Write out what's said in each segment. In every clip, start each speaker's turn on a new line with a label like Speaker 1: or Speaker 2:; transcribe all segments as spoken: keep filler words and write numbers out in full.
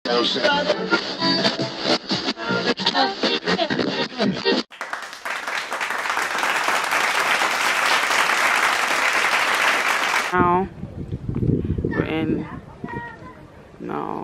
Speaker 1: Now we're in. No.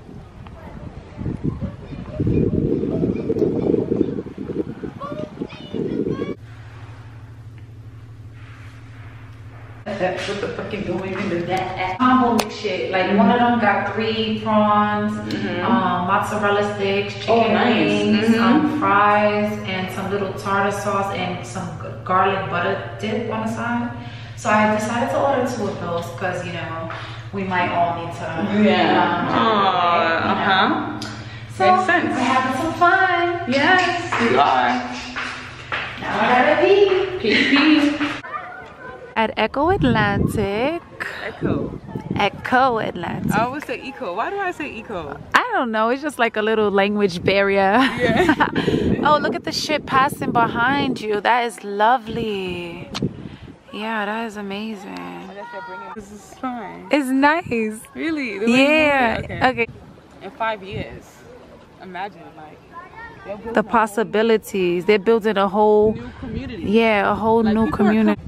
Speaker 2: That's what the fuck you doing into that combo shit. Like one of them got three prawns, mm-hmm. um, mozzarella sticks, chicken oh, nice. wings, mm-hmm. um, fries, and some little tartar sauce and some garlic butter dip on the side. So I decided to order two of those because, you know, we might all need to.
Speaker 1: Yeah.
Speaker 2: Um,
Speaker 1: Aww, uh huh.
Speaker 2: So
Speaker 1: makes sense.
Speaker 2: We're having some fun.
Speaker 1: Yes, we are.
Speaker 2: Now I gotta pee.
Speaker 1: Pee pee.
Speaker 3: At Eko Atlantic.
Speaker 1: Eko.
Speaker 3: Eko Atlantic.
Speaker 1: I always say eco. Why do I say eco?
Speaker 3: I don't know. It's just like a little language barrier.
Speaker 1: Yeah.
Speaker 3: Oh, look at the ship passing behind you. That is lovely. Yeah, that is amazing.
Speaker 1: This is fine.
Speaker 3: It's nice.
Speaker 1: Really?
Speaker 3: The yeah. Okay. okay.
Speaker 1: In five years, imagine like.
Speaker 3: The possibilities. They're building a whole
Speaker 1: new community.
Speaker 3: Yeah, a whole
Speaker 1: like,
Speaker 3: new community.